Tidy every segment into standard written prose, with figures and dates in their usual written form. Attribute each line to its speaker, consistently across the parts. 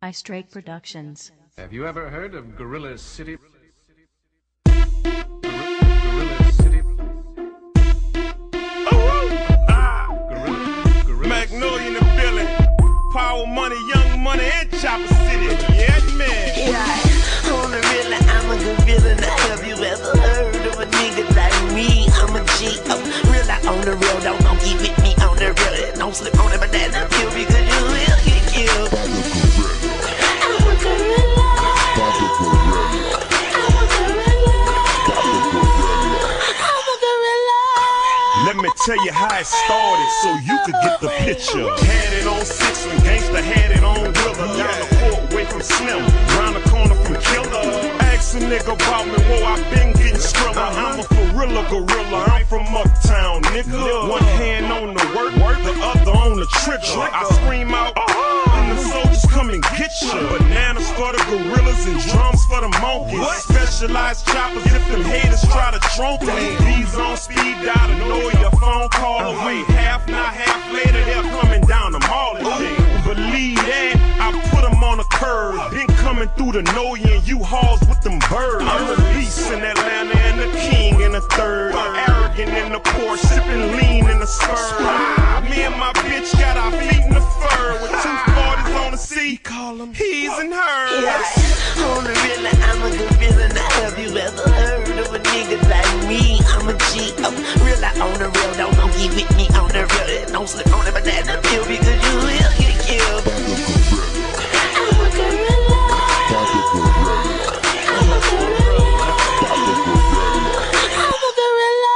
Speaker 1: iStrake Productions.
Speaker 2: Have you ever heard of Gorilla City?
Speaker 3: Magnolia in the building. Power money, young money, and Chopper City. Yeah, man.
Speaker 4: Yeah, on the real, I'm a gorilla. Now, have you ever heard of a nigga like me? I'm a G. I'm real, on the real. Don't get with me on the real. Don't slip on it, but that not kill because you will get killed. I'm a gorilla.
Speaker 3: Let me tell you how it started so you could get the picture. Had it on Six when Gangsta had it on Willer. Down the court, away from Slim, round the corner from Killer. Ask a nigga about me, whoa, I been getting skriller. I'm a for-real gorilla, I'm from Uptown, nigga. One hand on the work, the other on the trigger. I scream out, and the soldiers come and get you. Bananas for the gorillas and drums for the monkeys. Specialized choppers if them haters try to trunk me. These on speed dial to know your phone call away. Half, not half later, they're coming down the mall today. Believe that, I put them on a curve. Been coming through the Noya and U-Hauls with them birds. I'm the beast in Atlanta and the king in the third. Arrogant in the Porsche, sipping lean in the spur. Me and my bitch got our feet in the fur. With 240s on the seat, call them he's and hers.
Speaker 4: Yeah, on the real, I'm a gorilla. Now, have you ever heard of a nigga like me? I'm a G. I'm real, on the real. Don't get with me on the real. Don't slip on it, but that not kill because you will get killed. I'm a gorilla. I'm a gorilla. I'm a gorilla.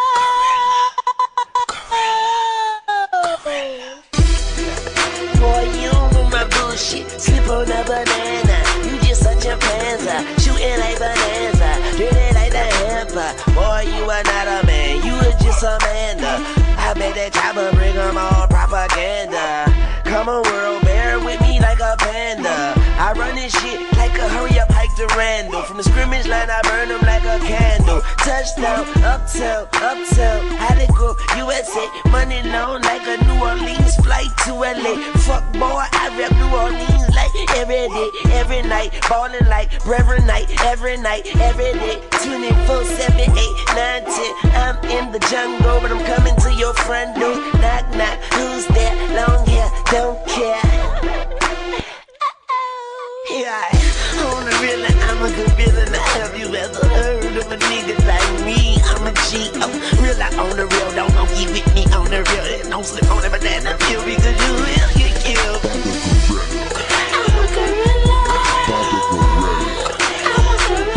Speaker 4: Boy, you don't know my bullshit. Slip on a banana. You just such a panzer. Shooting like bonanza. Dirty like the hamper. Boy, you are not a man. You are just a man. I bet that chopper bring them all propaganda. Come on, world, bear with me like a panda. I run this shit like a hurry-up hike to Randall. From the scrimmage line, I burn them like a candle. Touchdown, uptown, uptown. How'd it go? USA, money long like a New Orleans flight to LA. Fuck boy, I rep New Orleans like every day, every night. Ballin' like Reverend Night, every night, every day. 24, 7, 8, 9, 10. I'm in the jungle, but I'm coming to your front door. Knock, knock, who's there? Long hair, don't care. Yeah, on the real, I'm a gorilla. Now, have you ever heard of a nigga like me? I'm a G. I'm real, on the real. Don't get with me on the real. Don't slip on it, but that not kill because you will get killed. I'm a gorilla. I'm a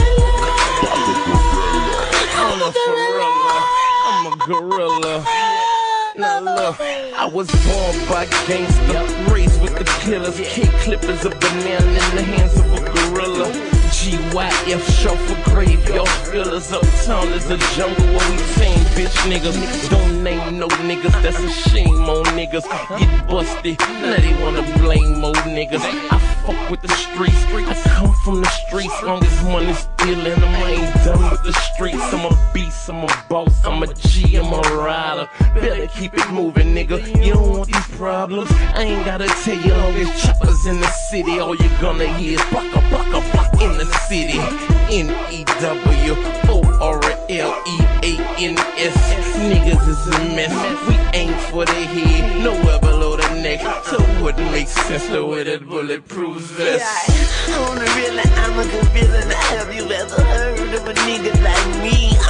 Speaker 4: gorilla.
Speaker 5: I'm a gorilla. Now look, I was born by gangsta, raised with the killers. K-clippers, a banana in the hands of a gorilla. GYF, short for graveyard fillers. Uptown is a jungle where we tame bitch niggas. Don't name no niggas, that's a shame on niggas. Get busted, now they wanna blame old niggas. I fuck with the streets, I come from the streets. Long as money's still in them, I ain't done with the streets. I'm a beast, I'm a boss, I'm a G, I'm a rider. Better keep it moving, nigga, you don't want these problems. I ain't gotta tell you, long as choppers in the city, all you gonna hear is blocka, blocka, block in the city. N-E-W-O-R-L-E-A-N-S. Niggas is a mess, we aim for the head, nowhere below the neck. So it wouldn't make sense to wear that bulletproof vest.
Speaker 4: Yeah, on the real, I'm a gorilla. Now, have you ever heard of a nigga like me?